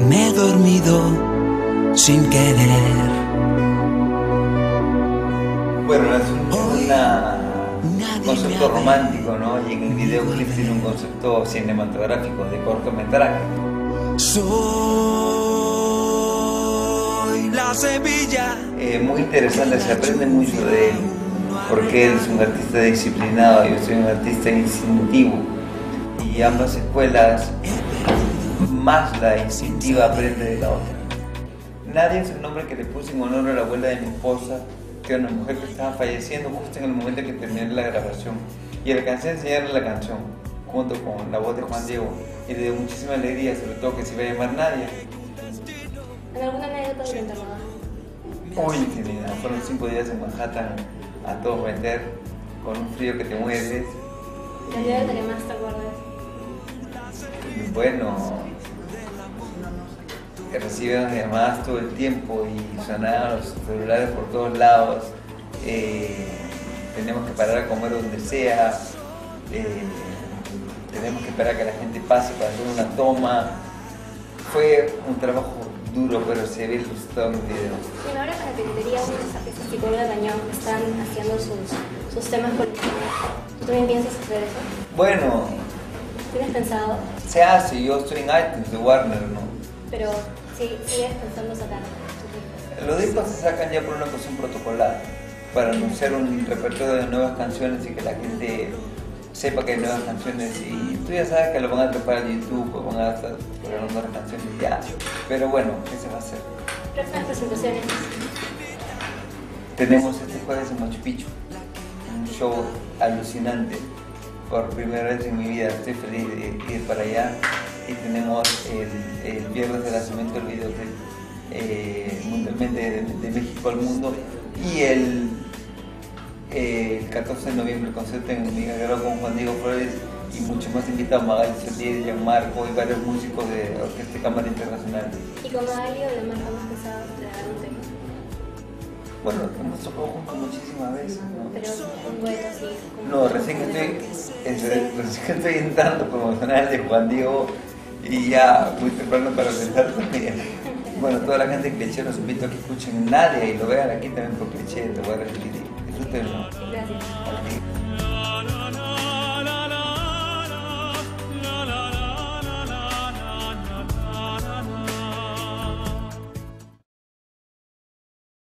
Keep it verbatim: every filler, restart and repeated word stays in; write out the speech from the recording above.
me he dormido sin querer. Bueno, es un una, concepto romántico, ¿no? Y en el videoclip tiene un concepto cinematográfico de cortometraje. Soy la semilla. Eh, muy interesante, se aprende mucho de él, porque él es un artista disciplinado, yo soy un artista instintivo. Y ambas escuelas, más la instintiva aprende de la otra. Nadia es el nombre que le puse en honor a la abuela de mi esposa, que era una mujer que estaba falleciendo justo en el momento que terminé la grabación. Y alcancé a enseñarle la canción, junto con la voz de Juan Diego, y le dio muchísima alegría, sobre todo que se iba a llamar Nadia. ¿En alguna anécdota de la internada? Uy, infinidad. Fueron cinco días en Manhattan a todo vender, con un frío que te mueres. ¿La anécdota que más te acuerdas? Bueno, que recibían llamadas todo el tiempo y sonaban los celulares por todos lados. Eh, tenemos que parar a comer donde sea. Eh, tenemos que esperar a que la gente pase para hacer una toma. Fue un trabajo duro, pero se ve ilustrado en el video. Bueno, ahora para Piratería, unos artistas tipo Olga Tañón están haciendo sus, sus temas políticos. ¿Tú también piensas hacer eso? Bueno, ¿Tienes pensado? se hace, yo estoy en iTunes de Warner, ¿no? Pero sí, sigues pensando sacar tus discos. Los discos se sacan ya por una cuestión protocolar, para anunciar un repertorio de nuevas canciones y que la gente sepa que hay nuevas canciones. Y tú ya sabes que lo van a trepar a YouTube o van a estar grabando nuevas canciones ya. Pero bueno, ¿qué se va a hacer? Próximas presentaciones. Tenemos este jueves en Machu Picchu un show alucinante. Por primera vez en mi vida estoy feliz de ir para allá. Y tenemos el, el viernes de lanzamiento del videoclip eh, mundialmente de, de México al mundo, y el, eh, el catorce de noviembre el concierto en Miguel Guerrero con Juan Diego Flores y muchos más invitados, Magali Solís, Gianmarco y varios músicos de Orquesta y Cámara Internacional. ¿Y con Magali o demás hemos pensado traer un tema? Bueno, hemos tocado juntos muchísimas veces, ¿no? Pero un dueto así. como- No, recién estoy, es- recién estoy entrando a promocionar el de Juan Diego y ya muy temprano para pensar también. Bueno, toda la gente de Cliché los invito a que escuchen Nadia y lo vean aquí también por Cliché, te voy a repetir. Disfrútenlo. Gracias. A ti.